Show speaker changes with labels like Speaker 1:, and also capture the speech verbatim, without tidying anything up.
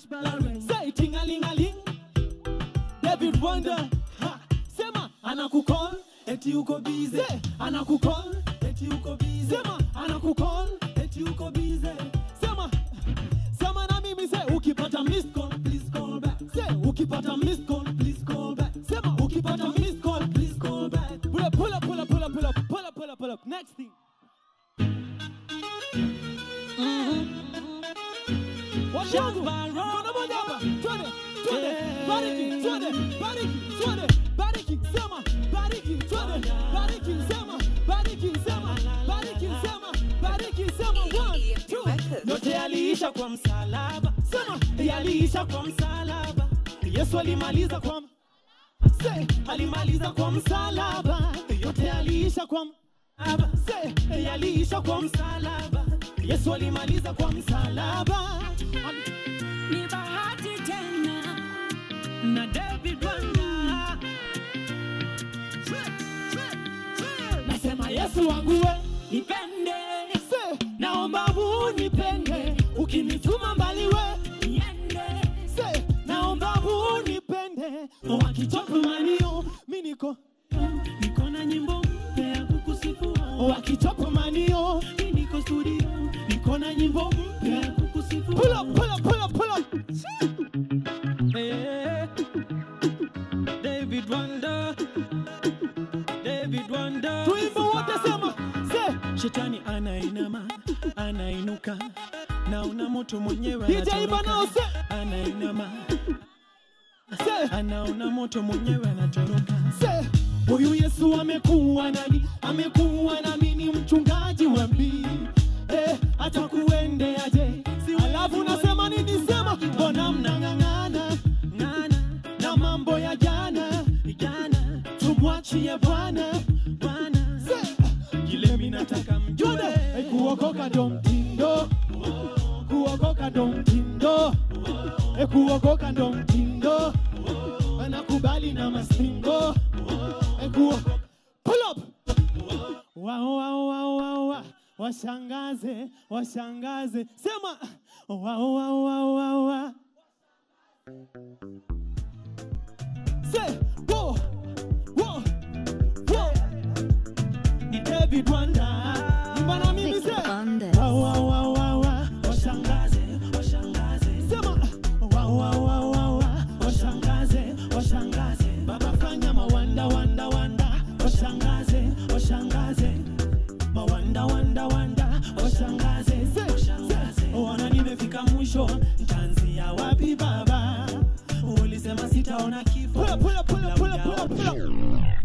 Speaker 1: balance. Say ting-a-ling-a-ling. David Wonder. Ha. Sema anakukol eti uko busy. Anakukol eti uko busy. Sema anakukol eti uko busy. Sema sema na mimi say ukipata missed call please call back. Say ukipata missed call please call back. Sema ukipata missed call please call back. Pull up pull up pull up pull up pull up pull up pull up pull up. Next thing. Watch out, man. Kuna moja hapa. Twende, twende. Bariki, twende. Bariki, twende. Bariki, sema. Bariki, twende. Bariki, sema. Bariki, sema. Bariki, sema. Bariki, sema. One, two. Yote yaliisha kwa msalaba. Sema, yaliisha kwa msalaba. Yesu alimaliza kwa Say, alimaliza kwa msalaba. Yote yaliisha kwa msalaba. Say, yaliisha kwa msalaba. Yesu alimaliza kwa msalaba.
Speaker 2: Ni bahati tena na David Wanda.
Speaker 1: Nasema Yesu wangu we
Speaker 2: Nipende,
Speaker 1: Say, naomba unipende. Ukinituma mbali we
Speaker 2: niende.
Speaker 1: Say, naomba unipende. Wakitoka manio mimi niko
Speaker 2: Niko na nyimbo mpya ya kukusifu.
Speaker 1: Wakitoka manio
Speaker 2: Mimi niko studio.
Speaker 1: niko na nyimbo mpya
Speaker 2: Ya kukusifu.
Speaker 1: Pull up, pull up, pull up, pull up.
Speaker 2: Hey, David Wanda. David Wanda.
Speaker 1: Tuimbe wote sema. Say,
Speaker 2: Shetani anainama, anainuka. Na una moto mwenyewe
Speaker 1: D J Iba nao say.
Speaker 2: Anainama,
Speaker 1: Say,
Speaker 2: anaona moto mwenyewe anatoroka.
Speaker 1: say, huyu Yesu amekuwa nani? Amekuwa nami ni mchungaji wa mbii. Eh, atakuendeaje? Si alafu nasema nini sema? Mbona mnang'ang'ana?
Speaker 2: Ngana,
Speaker 1: Na mambo ya jana.
Speaker 2: jana,
Speaker 1: Tumwachie Bwana.
Speaker 2: Bwana.
Speaker 1: Say,
Speaker 2: Kile mimi nataka mjue.
Speaker 1: Jude, eh, kuokoka ndo mtindo. Kuokoka ndo mtindo. Eh, kuokoka ndo mtindo. Anakubali na mastingo. Eh, kuokoka. Pull up. Wow, wow, wow, wow, wow. Washangaze, washangaze. Sema. Wow, wow, wow, wow, wow. Say, go. Whoa. Whoa. Ni David Wanda. Imba na mimi say. Wow, wow, wow, wow, wow. Washangaze, washangaze. Sema. Wow, wow, wow, wow, wow. Washangaze, washangaze. Baba fanya mawanda, wanda, wanda. Washangaze, washangaze. Mawanda, wanda, wanda. Washangaze, washangaze. Wana nimefika mwisho. Nitaanzia wapi baba? Ulisema sitaona kifo. Pull up, pull up, pull up, pull up, pull up, pull up.